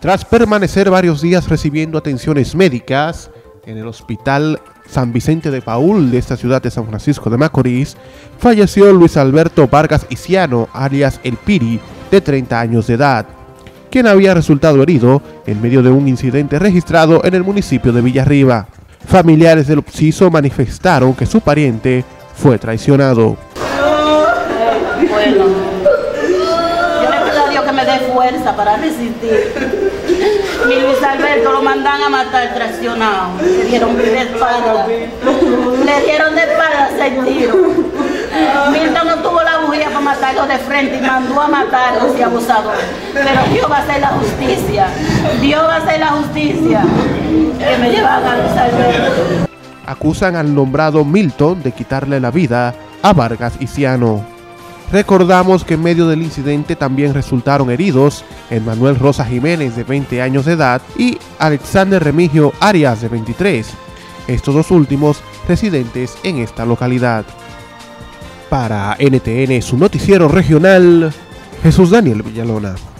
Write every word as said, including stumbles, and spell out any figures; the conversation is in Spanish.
Tras permanecer varios días recibiendo atenciones médicas en el Hospital San Vicente de Paúl de esta ciudad de San Francisco de Macorís, falleció Luis Alberto Vargas Iciano, alias El Piri, de treinta años de edad, quien había resultado herido en medio de un incidente registrado en el municipio de Villarriba. Familiares del occiso manifestaron que su pariente fue traicionado. Bueno, yo le pido a Dios que me dé fuerza para resistir. Mi Luis Alberto lo mandan a matar traicionado. Le dieron de espalda. Le dieron de espalda seis tiros. Milton no tuvo la bujía para matarlo de frente y mandó a matarlo ese abusador. Pero Dios va a hacer la justicia. Dios va a hacer la justicia. Que me llevan a Luis Alberto. Acusan al nombrado Milton de quitarle la vida a Vargas Iciano. Recordamos que en medio del incidente también resultaron heridos Emmanuel Rosa Jiménez, de veinte años de edad, y Alexander Remigio Arias, de veintitrés, estos dos últimos residentes en esta localidad. Para N T N, su noticiero regional, Jesús Daniel Villalona.